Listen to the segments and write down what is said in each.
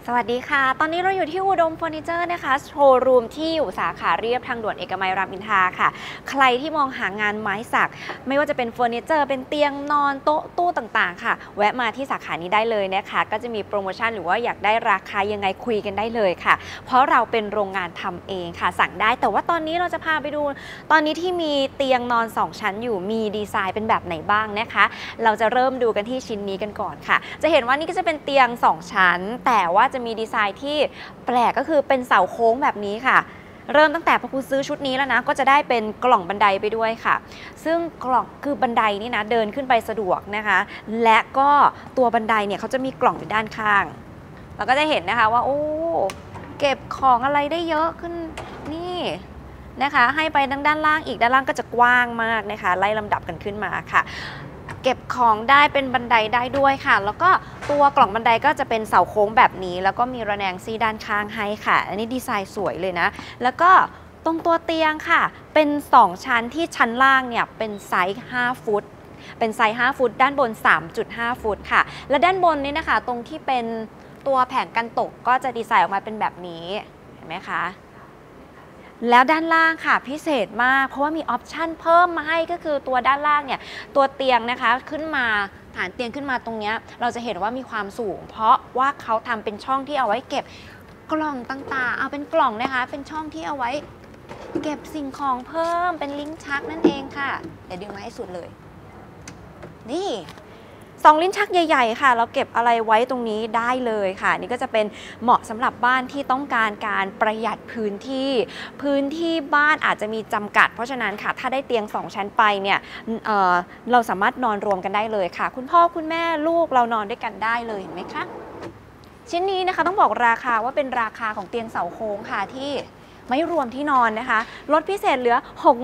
สวัสดีค่ะตอนนี้เราอยู่ที่อุดมเฟอร์นิเจอร์นะคะโชว์รูมที่อยู่สาขาเรียบทางด่วนเอกมัยรามอินทราค่ะใครที่มองหางานไม้สักไม่ว่าจะเป็นเฟอร์นิเจอร์เป็นเตียงนอนโต๊ะตู้ต่างๆค่ะแวะมาที่สาขานี้ได้เลยนะคะก็จะมีโปรโมชั่นหรือว่าอยากได้ราคายังไงคุยกันได้เลยค่ะเพราะเราเป็นโรงงานทำเองค่ะสั่งได้แต่ว่าตอนนี้เราจะพาไปดูตอนนี้ที่มีเตียงนอน2ชั้นอยู่มีดีไซน์เป็นแบบไหนบ้างนะคะเราจะเริ่มดูกันที่ชิ้นนี้กันก่อนค่ะจะเห็นว่านี่ก็จะเป็นเตียง2ชั้นแต่ว่าจะมีดีไซน์ที่แปลกก็คือเป็นเสาโค้งแบบนี้ค่ะเริ่มตั้งแต่พอคุณซื้อชุดนี้แล้วนะก็จะได้เป็นกล่องบันไดไปด้วยค่ะซึ่งกล่องคือบันไดนี่นะเดินขึ้นไปสะดวกนะคะและก็ตัวบันไดเนี่ยเขาจะมีกล่องอยู่ด้านข้างเราก็จะเห็นนะคะว่าโอ้เก็บของอะไรได้เยอะขึ้นนี่นะคะให้ไปด้านล่างอีกด้านล่างก็จะกว้างมากนะคะไล่ลำดับกันขึ้นมาค่ะเก็บของได้เป็นบันไดได้ด้วยค่ะแล้วก็ตัวกล่องบันไดก็จะเป็นเสาโค้งแบบนี้แล้วก็มีระแนงซี่ด้านข้างให้ค่ะอันนี้ดีไซน์สวยเลยนะแล้วก็ตรงตัวเตียงค่ะเป็น2ชั้นที่ชั้นล่างเนี่ยเป็นไซส์5ฟุตเป็นไซส์5ฟุตด้านบน 3.5 ฟุตค่ะและด้านบนนี้นะคะตรงที่เป็นตัวแผงกันตกก็จะดีไซน์ออกมาเป็นแบบนี้เห็นไหมคะแล้วด้านล่างค่ะพิเศษมากเพราะว่ามีออปชั่นเพิ่มมาให้ก็คือตัวด้านล่างเนี่ยตัวเตียงนะคะขึ้นมาฐานเตียงขึ้นมาตรงนี้เราจะเห็นว่ามีความสูงเพราะว่าเขาทำเป็นช่องที่เอาไว้เก็บกล่องต่างๆเอาเป็นกล่องนะคะเป็นช่องที่เอาไว้เก็บสิ่งของเพิ่มเป็นลิ้นชักนั่นเองค่ะเดี๋ยวดึงมาให้สุดเลยนี่2ลิ้นชักใหญ่ๆค่ะเราเก็บอะไรไว้ตรงนี้ได้เลยค่ะนี่ก็จะเป็นเหมาะสำหรับบ้านที่ต้องการประหยัดพื้นที่บ้านอาจจะมีจำกัดเพราะฉะนั้นค่ะถ้าได้เตียง2ชั้นไปเนี่ยเราสามารถนอนรวมกันได้เลยค่ะคุณพ่อคุณแม่ลูกเรานอนด้วยกันได้เลยเห็นไหมคะชิ้นนี้นะคะต้องบอกราคาว่าเป็นราคาของเตียงเสาโค้งค่ะที่ไม่รวมที่นอนนะคะลดพิเศษเหลือ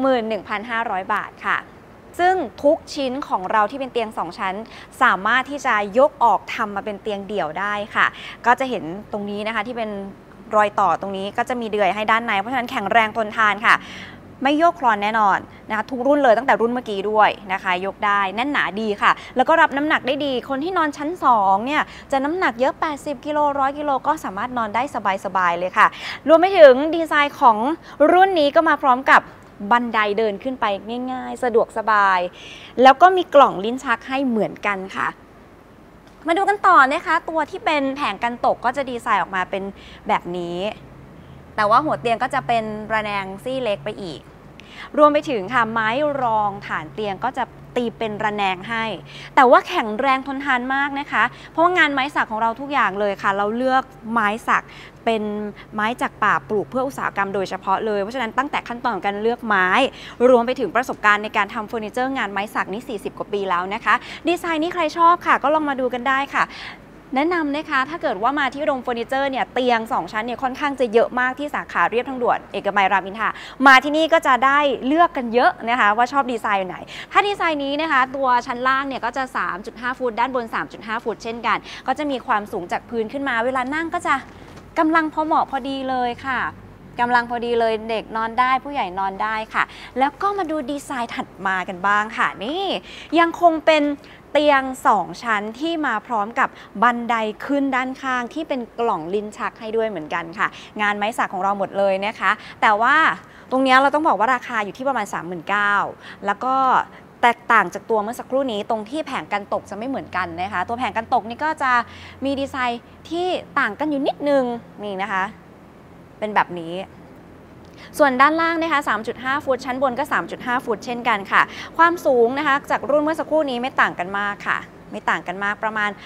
61,500 บาทค่ะซึ่งทุกชิ้นของเราที่เป็นเตียง2ชั้นสามารถที่จะยกออกทำมาเป็นเตียงเดี่ยวได้ค่ะก็จะเห็นตรงนี้นะคะที่เป็นรอยต่อตรงนี้ก็จะมีเดื่อยให้ด้านในเพราะฉะนั้นแข็งแรงทนทานค่ะไม่โยกคลอนแน่นอนนะคะทุกรุ่นเลยตั้งแต่รุ่นเมื่อกี้ด้วยนะคะยกได้แน่นหนาดีค่ะแล้วก็รับน้ำหนักได้ดีคนที่นอนชั้น2เนี่ยจะน้ำหนักเยอะ80กิโล100กิโลก็สามารถนอนได้สบายๆเลยค่ะรวมไปถึงดีไซน์ของรุ่นนี้ก็มาพร้อมกับบันไดเดินขึ้นไปง่ายๆสะดวกสบายแล้วก็มีกล่องลิ้นชักให้เหมือนกันค่ะมาดูกันต่อนะคะตัวที่เป็นแผงกันตกก็จะดีไซน์ออกมาเป็นแบบนี้แต่ว่าหัวเตียงก็จะเป็นระแนงซี่เล็กไปอีกรวมไปถึงค่ะไม้รองฐานเตียงก็จะตีเป็นระแนงให้แต่ว่าแข็งแรงทนทานมากนะคะเพราะว่างานไม้สักของเราทุกอย่างเลยค่ะเราเลือกไม้สักเป็นไม้จากป่าปลูกเพื่ออุตสาหกรรมโดยเฉพาะเลยเพราะฉะนั้นตั้งแต่ขั้นตอนการเลือกไม้รวมไปถึงประสบการณ์ในการทำเฟอร์นิเจอร์งานไม้สักนี่40 กว่าปีแล้วนะคะดีไซน์นี้ใครชอบค่ะก็ลองมาดูกันได้ค่ะแนะนำนะคะถ้าเกิดว่ามาที่โรงเฟอร์นิเจอร์เนี่ยเตียง2ชั้นเนี่ยค่อนข้างจะเยอะมากที่สาขาเรียบทางด่วนเอกมัยรามอินทรามาที่นี่ก็จะได้เลือกกันเยอะนะคะว่าชอบดีไซน์ไหนถ้าดีไซน์นี้นะคะตัวชั้นล่างเนี่ยก็จะ 3.5 ฟุตด้านบน 3.5 ฟุตเช่นกันก็จะมีความสูงจากพื้นขึ้นมาเวลานั่งก็จะกำลังพอเหมาะพอดีเลยค่ะกำลังพอดีเลยเด็กนอนได้ผู้ใหญ่นอนได้ค่ะแล้วก็มาดูดีไซน์ถัดมากันบ้างค่ะนี่ยังคงเป็นเตียง2ชั้นที่มาพร้อมกับบันไดขึ้นด้านข้างที่เป็นกล่องลิ้นชักให้ด้วยเหมือนกันค่ะงานไม้สักของเราหมดเลยนะคะแต่ว่าตรงนี้เราต้องบอกว่าราคาอยู่ที่ประมาณ 39,000 แล้วก็แตกต่างจากตัวเมื่อสักครู่นี้ตรงที่แผงกันตกจะไม่เหมือนกันนะคะตัวแผงกันตกนี่ก็จะมีดีไซน์ที่ต่างกันอยู่นิดนึงนี่นะคะเป็นแบบนี้ส่วนด้านล่างนะคะ 3.5 ฟุตชั้นบนก็ 3.5 ฟุตเช่นกันค่ะความสูงนะคะจากรุ่นเมื่อสักครู่นี้ไม่ต่างกันมากค่ะไม่ต่างกันมากประมาณ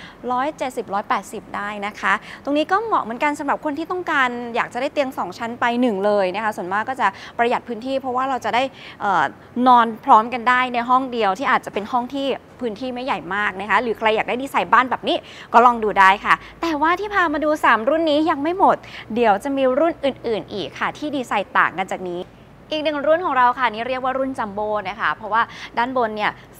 170-180 ได้นะคะตรงนี้ก็เหมาะเหมือนกันสำหรับคนที่ต้องการอยากจะได้เตียง2ชั้นไป1เลยนะคะส่วนมากก็จะประหยัดพื้นที่เพราะว่าเราจะได้นอนพร้อมกันได้ในห้องเดียวที่อาจจะเป็นห้องที่พื้นที่ไม่ใหญ่มากนะคะหรือใครอยากได้ดีไซน์บ้านแบบนี้ก็ลองดูได้ค่ะแต่ว่าที่พามาดู3รุ่นนี้ยังไม่หมดเดี๋ยวจะมีรุ่นอื่นๆอีกค่ะที่ดีไซน์ต่างกันจากนี้อีกหนึ่งรุ่นของเราค่ะนี่เรียกว่ารุ่นจัมโบ้นะคะเพราะว่าด้านบนเนี่ย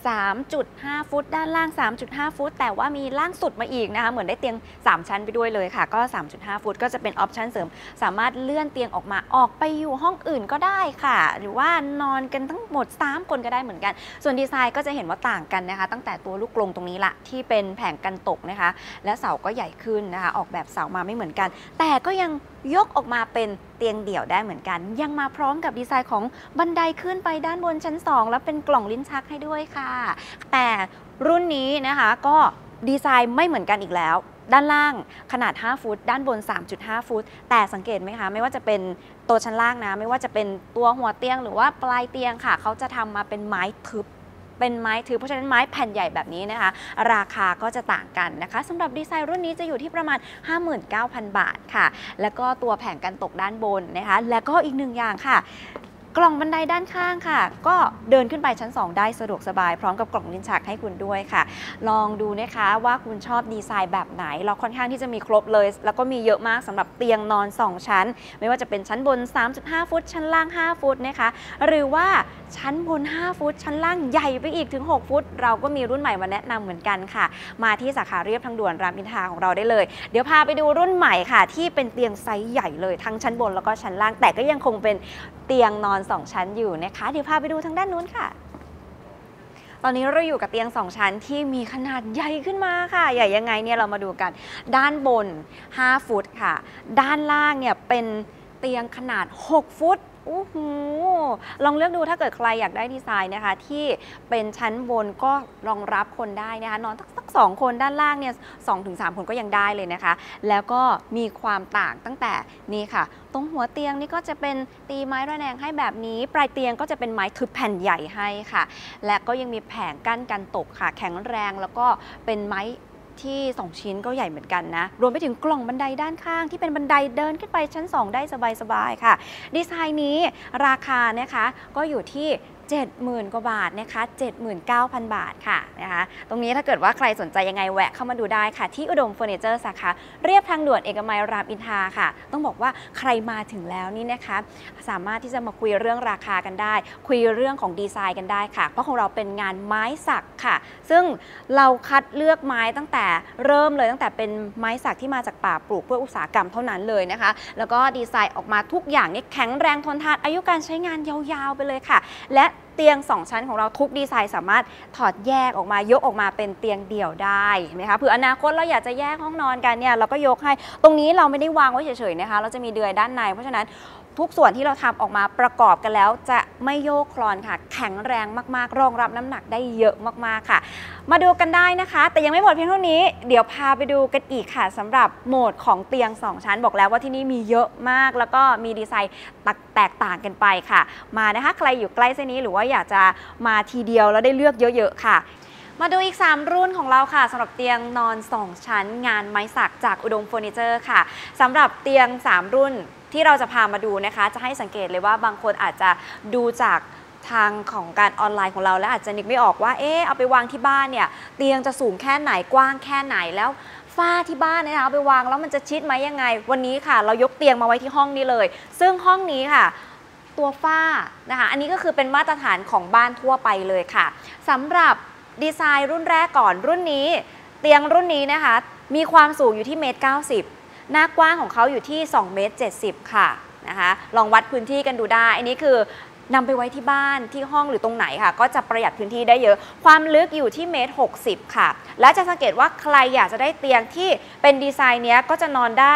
3.5 ฟุตด้านล่าง 3.5 ฟุตแต่ว่ามีล่างสุดมาอีกนะคะเหมือนได้เตียง3ชั้นไปด้วยเลยค่ะก็ 3.5 ฟุตก็จะเป็นออปชันเสริมสามารถเลื่อนเตียงออกมาออกไปอยู่ห้องอื่นก็ได้ค่ะหรือว่านอนกันทั้งหมด3คนก็ได้เหมือนกันส่วนดีไซน์ก็จะเห็นว่าต่างกันนะคะตั้งแต่ตัวลูกกรงตรงนี้ละที่เป็นแผงกันตกนะคะและเสาก็ใหญ่ขึ้นนะคะออกแบบเสามาไม่เหมือนกันแต่ก็ยังยกออกมาเป็นเตียงเดี่ยวได้เหมือนกันยังมาพร้อมกับดีไซน์ของบันไดขึ้นไปด้านบนชั้น2แล้วเป็นกล่องลิ้นชักให้ด้วยค่ะแต่รุ่นนี้นะคะก็ดีไซน์ไม่เหมือนกันอีกแล้วด้านล่างขนาด5ฟุตด้านบน 3.5 ฟุตแต่สังเกตไหมคะไม่ว่าจะเป็นตัวชั้นล่างนะไม่ว่าจะเป็นตัวหัวเตียงหรือว่าปลายเตียงค่ะเขาจะทำมาเป็นไม้ทึบเป็นไม้ถือเพราะฉะนั้นไม้แผ่นใหญ่แบบนี้นะคะราคาก็จะต่างกันนะคะสำหรับดีไซน์รุ่นนี้จะอยู่ที่ประมาณ 59,000 บาทค่ะแล้วก็ตัวแผงกันตกด้านบนนะคะแล้วก็อีกหนึ่งอย่างค่ะกล่องบันไดด้านข้างค่ะก็เดินขึ้นไปชั้น2ได้สะดวกสบายพร้อมกับกล่องลิ้นชักให้คุณด้วยค่ะลองดูนะคะว่าคุณชอบดีไซน์แบบไหนเราค่อนข้างที่จะมีครบเลยแล้วก็มีเยอะมากสำหรับเตียงนอน2ชั้นไม่ว่าจะเป็นชั้นบน 3.5 ฟุตชั้นล่าง5ฟุตนะคะหรือว่าชั้นบน5ฟุตชั้นล่างใหญ่ไปอีกถึง6ฟุตเราก็มีรุ่นใหม่มาแนะนำเหมือนกันค่ะมาที่สาขาเรียบทางด่วนรามอินทราของเราได้เลยเดี๋ยวพาไปดูรุ่นใหม่ค่ะที่เป็นเตียงไซส์ใหญ่เลยทั้งชั้นบนแล้วก็ชั้นล่างแต่ก็ยังคงเป็นเตียงนอน2ชั้นอยู่นะคะเดี๋ยวพาไปดูทางด้านนู้นค่ะตอนนี้เราอยู่กับเตียง2ชั้นที่มีขนาดใหญ่ขึ้นมาค่ะใหญ่ยังไงเนี่ยเรามาดูกันด้านบน5ฟุตค่ะด้านล่างเนี่ยเป็นเตียงขนาด6ฟุตโอ้โหลองเลือกดูถ้าเกิดใครอยากได้ดีไซน์นะคะที่เป็นชั้นบนก็รองรับคนได้นะคะนอนสัก2คนด้านล่างเนี่ย2-3 คนก็ยังได้เลยนะคะแล้วก็มีความต่างตั้งแต่นี่ค่ะตรงหัวเตียงนี่ก็จะเป็นตีไม้ระแนงให้แบบนี้ปลายเตียงก็จะเป็นไม้ทึบแผ่นใหญ่ให้ค่ะและก็ยังมีแผงกั้นกันตกค่ะแข็งแรงแล้วก็เป็นไม้ที่2ชิ้นก็ใหญ่เหมือนกันนะรวมไปถึงกล่องบันไดด้านข้างที่เป็นบันไดเดินขึ้นไปชั้น2ได้สบายๆค่ะดีไซน์นี้ราคานะคะก็อยู่ที่70,000 กว่าบาทนะคะ 79,000 บาทค่ะนะคะตรงนี้ถ้าเกิดว่าใครสนใจยังไงแวะเข้ามาดูได้ค่ะที่อุดมเฟอร์นิเจอร์สาขาเรียบทางด่วนเอกมัยรามอินทราค่ะต้องบอกว่าใครมาถึงแล้วนี่นะคะสามารถที่จะมาคุยเรื่องราคากันได้คุยเรื่องของดีไซน์กันได้ค่ะเพราะของเราเป็นงานไม้สักค่ะซึ่งเราคัดเลือกไม้ตั้งแต่เริ่มเลยตั้งแต่เป็นไม้สักที่มาจากป่าปลูกเพื่ออุตสาหกรรมเท่านั้นเลยนะคะแล้วก็ดีไซน์ออกมาทุกอย่างนี่แข็งแรงทนทานอายุการใช้งานยาวๆไปเลยค่ะและเตียง2ชั้นของเราทุกดีไซน์สามารถถอดแยกออกมายกออกมาเป็นเตียงเดี่ยวได้เห็นไหมคะเผื่ออนาคตเราอยากจะแยกห้องนอนกันเนี่ยเราก็ยกให้ตรงนี้เราไม่ได้วางไว้เฉยๆนะคะเราจะมีเดือยด้านในเพราะฉะนั้นทุกส่วนที่เราทำออกมาประกอบกันแล้วจะไม่โยกคลอนค่ะแข็งแรงมากๆรองรับน้ำหนักได้เยอะมากๆค่ะมาดูกันได้นะคะแต่ยังไม่หมดเพียงเท่านี้เดี๋ยวพาไปดูกันอีกค่ะสำหรับโหมดของเตียง2ชั้นบอกแล้วว่าที่นี่มีเยอะมากแล้วก็มีดีไซน์แตกต่างกันไปค่ะมานะคะใครอยู่ใกล้เส้นนี้หรือว่าอยากจะมาทีเดียวแล้วได้เลือกเยอะๆค่ะมาดูอีก3รุ่นของเราค่ะสำหรับเตียงนอน2ชั้นงานไม้สักจากอุดมเฟอร์นิเจอร์ค่ะสำหรับเตียง3รุ่นที่เราจะพามาดูนะคะจะให้สังเกตเลยว่าบางคนอาจจะดูจากทางของการออนไลน์ของเราแล้วอาจจะนึกไม่ออกว่าเอาไปวางที่บ้านเนี่ยเตียงจะสูงแค่ไหนกว้างแค่ไหนแล้วฝ้าที่บ้านเนี่ยเอาไปวางแล้วมันจะชิดไหมยังไงวันนี้ค่ะเรายกเตียงมาไว้ที่ห้องนี้เลยซึ่งห้องนี้ค่ะตัวฝ้านะคะอันนี้ก็คือเป็นมาตรฐานของบ้านทั่วไปเลยค่ะสำหรับดีไซน์รุ่นแรกก่อนรุ่นนี้เตียงรุ่นนี้นะคะมีความสูงอยู่ที่1.90 เมตรหน้ากว้างของเขาอยู่ที่2.70 เมตรค่ะนะคะลองวัดพื้นที่กันดูได้อันนี้คือนำไปไว้ที่บ้านที่ห้องหรือตรงไหนค่ะก็จะประหยัดพื้นที่ได้เยอะความลึกอยู่ที่1.60 เมตรค่ะและจะสังเกตว่าใครอยากจะได้เตียงที่เป็นดีไซน์เนี้ยก็จะนอนได้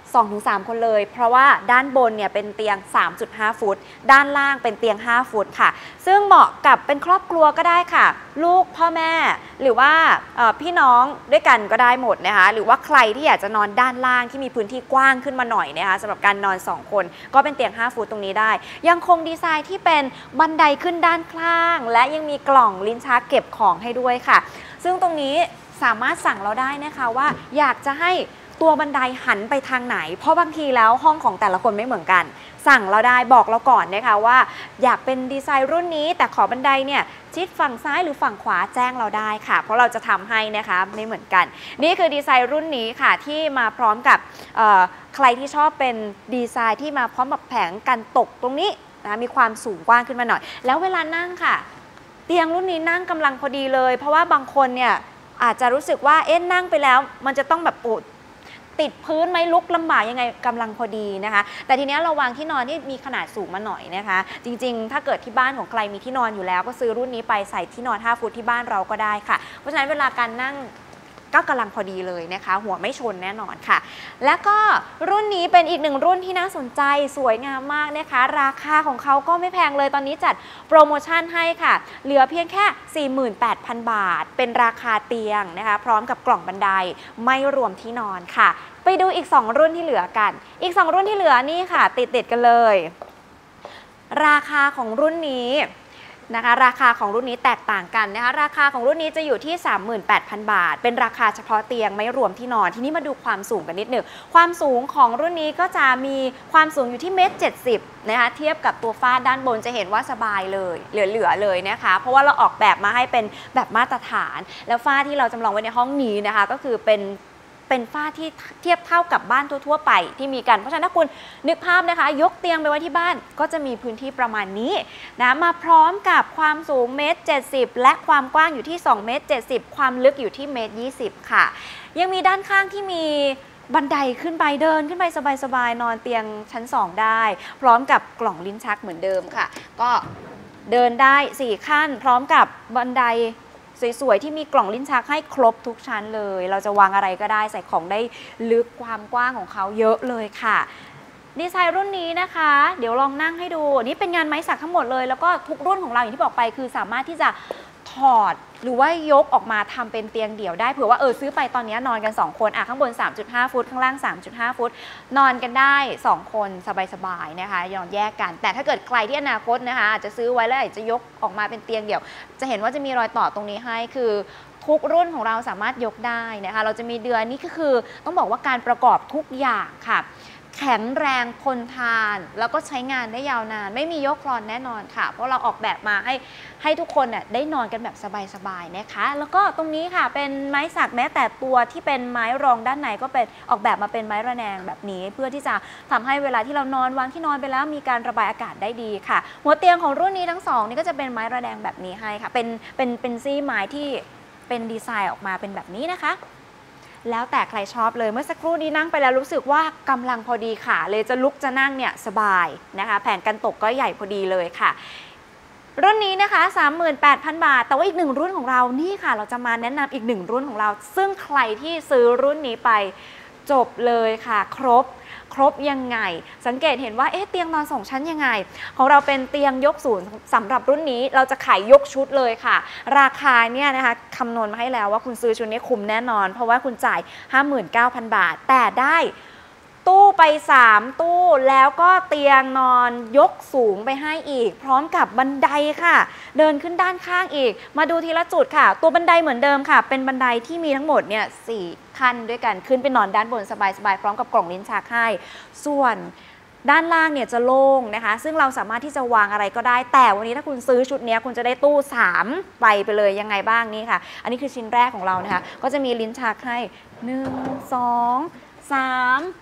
2-3 คนเลยเพราะว่าด้านบนเนี่ยเป็นเตียง 3.5 ฟุตด้านล่างเป็นเตียง5ฟุตค่ะซึ่งเหมาะกับเป็นครอบครัวก็ได้ค่ะลูกพ่อแม่หรือว่าพี่น้องด้วยกันก็ได้หมดนะคะหรือว่าใครที่อยากจะนอนด้านล่างที่มีพื้นที่กว้างขึ้นมาหน่อยนะคะสำหรับการนอน2คนก็เป็นเตียง5ฟุตตรงนี้ได้ยังคงดีไซน์ที่เป็นบันไดขึ้นด้านข้างและยังมีกล่องลิ้นชักเก็บของให้ด้วยค่ะซึ่งตรงนี้สามารถสั่งเราได้นะคะว่าอยากจะให้ตัวบันไดหันไปทางไหนเพราะบางทีแล้วห้องของแต่ละคนไม่เหมือนกันสั่งเราได้บอกเราก่อนนะคะว่าอยากเป็นดีไซน์รุ่นนี้แต่ขอบันไดเนี่ยชิดฝั่งซ้ายหรือฝั่งขวาแจ้งเราได้ค่ะเพราะเราจะทำให้นะคะไม่เหมือนกันนี่คือดีไซน์รุ่นนี้ค่ะที่มาพร้อมกับใครที่ชอบเป็นดีไซน์ที่มาพร้อมกับแผงกันตกตรงนี้นะมีความสูงกว้างขึ้นมาหน่อยแล้วเวลานั่งค่ะเตียงรุ่นนี้นั่งกำลังพอดีเลยเพราะว่าบางคนเนี่ยอาจจะรู้สึกว่านั่งไปแล้วมันจะต้องแบบปวดติดพื้นไหมลุกลำบากยังไงกำลังพอดีนะคะแต่ทีนี้เราวางที่นอนที่มีขนาดสูงมาหน่อยนะคะจริงๆถ้าเกิดที่บ้านของใครมีที่นอนอยู่แล้วก็ซื้อรุ่นนี้ไปใส่ที่นอน5 ฟุตที่บ้านเราก็ได้ค่ะเพราะฉะนั้นเวลาการนั่งก็กำลังพอดีเลยนะคะหัวไม่ชนแน่นอนค่ะแล้วก็รุ่นนี้เป็นอีกหนึ่งรุ่นที่น่าสนใจสวยงามมากนะคะราคาของเขาก็ไม่แพงเลยตอนนี้จัดโปรโมชั่นให้ค่ะเหลือเพียงแค่ 48,000 บาทเป็นราคาเตียงนะคะพร้อมกับกล่องบันไดไม่รวมที่นอนค่ะไปดูอีก2รุ่นที่เหลือกันอีก2รุ่นที่เหลือนี่ค่ะติดกันเลยราคาของรุ่นนี้นะคะราคาของรุ่นนี้แตกต่างกันนะคะราคาของรุ่นนี้จะอยู่ที่ 38,000 บาทเป็นราคาเฉพาะเตียงไม่รวมที่นอนทีนี้มาดูความสูงกันนิดหนึ่งความสูงของรุ่นนี้ก็จะมีความสูงอยู่ที่1.70 นะคะเทียบกับตัวฝ้าด้านบนจะเห็นว่าสบายเลยเหลือเลยนะคะเพราะว่าเราออกแบบมาให้เป็นแบบมาตรฐานแล้วฝ้าที่เราจำลองไว้ในห้องนี้นะคะก็คือเป็นฝ้าที่เทียบเท่ากับบ้านทั่วๆไปที่มีกันเพราะฉะนั้นถ้าคุณนึกภาพนะคะยกเตียงไปไว้ที่บ้านก็จะมีพื้นที่ประมาณนี้นะมาพร้อมกับความสูง1.70 และความกว้างอยู่ที่2.70 ความลึกอยู่ที่1.20 ค่ะยังมีด้านข้างที่มีบันไดขึ้นไปเดินขึ้นไปสบายๆนอนเตียงชั้น2ได้พร้อมกับกล่องลิ้นชักเหมือนเดิมค่ะก็เดินได้4ขั้นพร้อมกับบันไดสวยๆที่มีกล่องลิ้นชักให้ครบทุกชั้นเลยเราจะวางอะไรก็ได้ใส่ของได้ลึกความกว้างของเขาเยอะเลยค่ะดีไซน์รุ่นนี้นะคะเดี๋ยวลองนั่งให้ดูนี่เป็นงานไม้สักทั้งหมดเลยแล้วก็ทุกรุ่นของเราอย่างที่บอกไปคือสามารถที่จะถอดหรือว่ายกออกมาทำเป็นเตียงเดี่ยวได้เผื่อว่าซื้อไปตอนนี้นอนกัน2คนข้างบน 3.5 ฟุตข้างล่าง 3.5 ฟุตนอนกันได้2คนสบายๆนะคะนอนแยกกันแต่ถ้าเกิดใครที่อนาคตนะคะอาจจะซื้อไว้แล้วอาจจะยกออกมาเป็นเตียงเดี่ยวจะเห็นว่าจะมีรอยต่อตรงนี้ให้คือทุกรุ่นของเราสามารถยกได้นะคะเราจะมีเดือนนี้ก็คือต้องบอกว่าการประกอบทุกอย่างค่ะแข็งแรงทนทานแล้วก็ใช้งานได้ยาวนานไม่มียกคลอนแน่นอนค่ะเพราะเราออกแบบมาให้ทุกคนได้นอนกันแบบสบายๆนะคะแล้วก็ตรงนี้ค่ะเป็นไม้สักแม้แต่ตัวที่เป็นไม้รองด้านในก็เป็นออกแบบมาเป็นไม้ระแนงแบบนี้เพื่อที่จะทำให้เวลาที่เรานอนวางที่นอนไปแล้วมีการระบายอากาศได้ดีค่ะหัวเตียงของรุ่นนี้ทั้งสองนี่ก็จะเป็นไม้ระแนงแบบนี้ให้ค่ะเป็นซี่ไม้ที่เป็นดีไซน์ออกมาเป็นแบบนี้นะคะแล้วแต่ใครชอบเลยเมื่อสักครู่นี้นั่งไปแล้วรู้สึกว่ากำลังพอดีค่ะเลยจะลุกจะนั่งเนี่ยสบายนะคะแผงกันตกก็ใหญ่พอดีเลยค่ะรุ่นนี้นะคะ 38,000 บาทแต่ว่าอีกหนึ่งรุ่นของเรานี่ค่ะเราจะมาแนะนำอีกหนึ่งรุ่นของเราซึ่งใครที่ซื้อรุ่นนี้ไปจบเลยค่ะครบยังไงสังเกตเห็นว่าเตียงนอน2 ชั้นยังไงของเราเป็นเตียงยกศูนย์สำหรับรุ่นนี้เราจะขายยกชุดเลยค่ะราคาเนี่ยนะคะคำนวณมาให้แล้วว่าคุณซื้อชุดนี้คุ้มแน่นอนเพราะว่าคุณจ่าย 59,000 บาทแต่ได้ตู้ไป3ตู้แล้วก็เตียงนอนยกสูงไปให้อีกพร้อมกับบันไดค่ะเดินขึ้นด้านข้างอีกมาดูทีละจุดค่ะตัวบันไดเหมือนเดิมค่ะเป็นบันไดที่มีทั้งหมดเนี่ย4 ขั้นด้วยกันขึ้นไปนอนด้านบนสบายๆพร้อมกับกล่องลิ้นชักให้ส่วนด้านล่างเนี่ยจะโล่งนะคะซึ่งเราสามารถที่จะวางอะไรก็ได้แต่วันนี้ถ้าคุณซื้อชุดนี้คุณจะได้ตู้3ไปเลยยังไงบ้างนี่ค่ะอันนี้คือชิ้นแรกของเรานะคะก็จะมีลิ้นชักให้1 2 3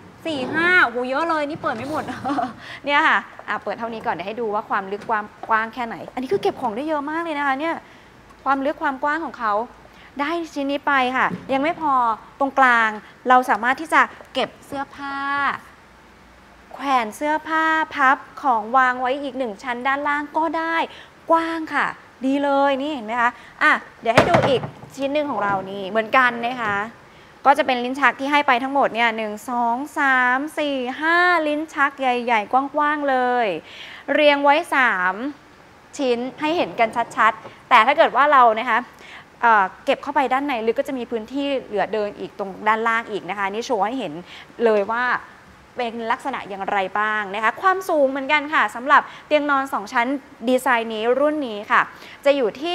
4 5โหเยอะเลยนี่เปิดไม่หมด เนี่ยค่ะเปิดเท่านี้ก่อนเดี๋ยวให้ดูว่าความลึกความกว้างแค่ไหนอันนี้คือเก็บของได้เยอะมากเลยนะคะเนี่ยความลึกความกว้างของเขาได้ชิ้นนี้ไปค่ะยังไม่พอตรงกลางเราสามารถที่จะเก็บเสื้อผ้าแขวนเสื้อผ้าพับของวางไว้อีก1 ชั้นด้านล่างก็ได้กว้างค่ะดีเลยนี่เห็นไหมคะเดี๋ยวให้ดูอีกชิ้นหนึ่งของเรานี่เหมือนกันนะคะก็จะเป็นลิ้นชักที่ให้ไปทั้งหมดเนี่ย1 2 3 4 5ลิ้นชักใหญ่ๆกว้างๆเลยเรียงไว้3 ชิ้นให้เห็นกันชัดๆแต่ถ้าเกิดว่าเรานะคะเก็บเข้าไปด้านในลึกก็จะมีพื้นที่เหลือเดินอีกตรงด้านล่างอีกนะคะนี่โชว์ให้เห็นเลยว่าเป็นลักษณะอย่างไรบ้างนะคะความสูงเหมือนกันค่ะสำหรับเตียงนอน2 ชั้นดีไซน์นี้รุ่นนี้ค่ะจะอยู่ที่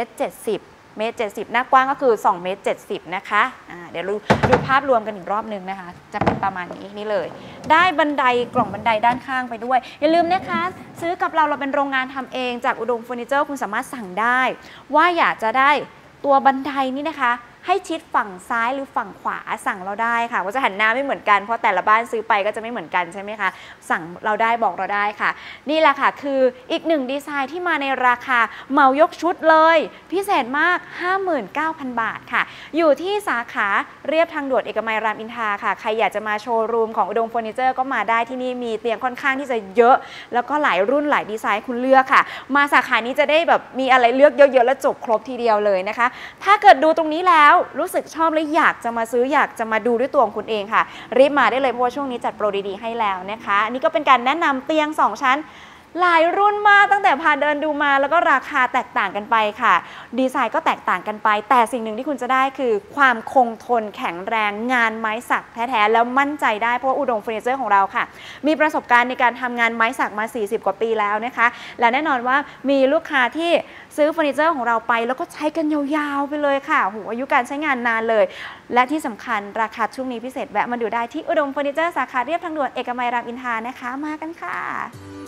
1.70 หน้ากว้างก็คือ2.70 นะคะเดี๋ยวดูภาพรวมกันอีกรอบนึงนะคะจะเป็นประมาณนี้เลยได้บันไดกล่องบันไดด้านข้างไปด้วยอย่าลืมนะคะซื้อกับเราเป็นโรงงานทำเองจากอุดมเฟอร์นิเจอร์คุณสามารถสั่งได้ว่าอยากจะได้ตัวบันไดนี่นะคะให้ชิดฝั่งซ้ายหรือฝั่งขวาสั่งเราได้ค่ะว่าจะหันหน้าไม่เหมือนกันเพราะแต่ละบ้านซื้อไปก็จะไม่เหมือนกันใช่ไหมคะสั่งเราได้บอกเราได้ค่ะนี่แหละค่ะคืออีกหนึ่งดีไซน์ที่มาในราคาเหมายกชุดเลยพิเศษมาก 59,000 บาทค่ะอยู่ที่สาขาเรียบทางด่วนเอกมัยรามอินทราค่ะใครอยากจะมาโชว์รูมของอุดมเฟอร์นิเจอร์ก็มาได้ที่นี่มีเตียงค่อนข้างที่จะเยอะแล้วก็หลายรุ่นหลายดีไซน์คุณเลือกค่ะมาสาขานี้จะได้แบบมีอะไรเลือกเยอะๆและจบครบทีเดียวเลยนะคะถ้าเกิดดูตรงนี้แล้วรู้สึกชอบและอยากจะมาซื้ออยากจะมาดูด้วยตัวของคุณเองค่ะรีบมาได้เลยเพราะว่าช่วงนี้จัดโปรดีๆให้แล้วนะคะอันนี้ก็เป็นการแนะนำเตียง2ชั้นหลายรุ่นมากตั้งแต่พาเดินดูมาแล้วก็ราคาแตกต่างกันไปค่ะดีไซน์ก็แตกต่างกันไปแต่สิ่งหนึ่งที่คุณจะได้คือความคงทนแข็งแรงงานไม้สักแท้ๆแล้วมั่นใจได้เพราะว่าอุดมเฟอร์นิเจอร์ของเราค่ะมีประสบการณ์ในการทำงานไม้สักมา40 กว่าปีแล้วนะคะและแน่นอนว่ามีลูกค้าที่ซื้อเฟอร์นิเจอร์ของเราไปแล้วก็ใช้กันยาวๆไปเลยค่ะโหอายุการใช้งานนานเลยและที่สำคัญราคาช่วงนี้พิเศษแวะมาดูได้ที่อุดมเฟอร์นิเจอร์สาขาเรียบทางด่วนเอกมัยรามอินทรานะคะมากันค่ะ